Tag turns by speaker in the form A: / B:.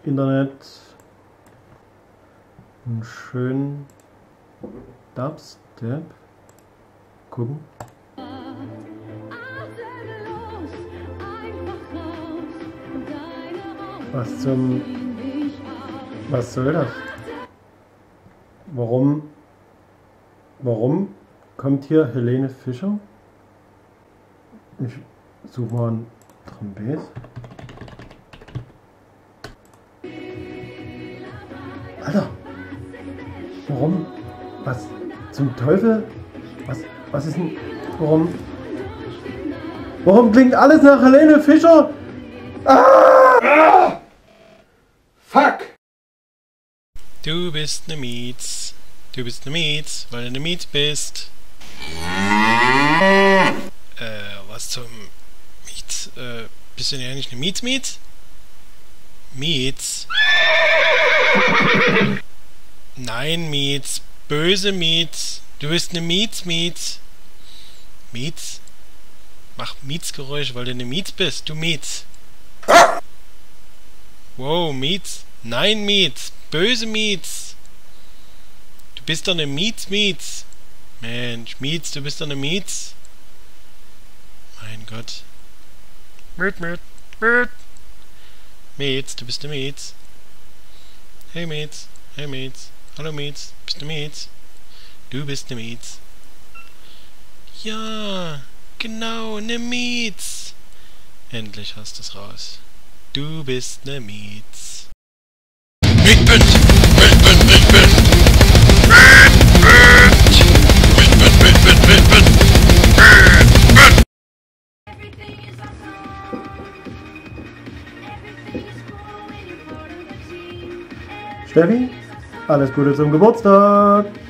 A: Internet einen schönen Dubstep gucken. Was soll das? Warum kommt hier Helene Fischer? Ich suche mal ein Trompet. Alter! Warum? Was zum Teufel? Was ist denn? Warum klingt alles nach Helene Fischer? Ah! Fuck!
B: Du bist ne Mietz. Du bist ne Mietz, weil du ne Mietz bist. Was zum Mietz? Bist du denn eigentlich ne Mietz? Mietz? Nein, Mietz. Böse Mietz. Du bist ne Mietz. Mietz? Mach Mietsgeräusche, weil du ne Mietz bist. Du Mietz. Wow, Mietz. Nein, Mietz. Böse Mietz. Du bist doch ne Mietz. Mensch, Mietz, du bist doch ne Mietz. Mein Gott. Mietz, du bist ne Mietz. Hey Mietz. Hallo Mietz. Bist du Mietz? Du bist ne Mietz. Ja, genau, ne Mietz. Endlich hast du's raus. Du bist ne Mietz. Ich bin.
A: Steffi, alles Gute zum Geburtstag!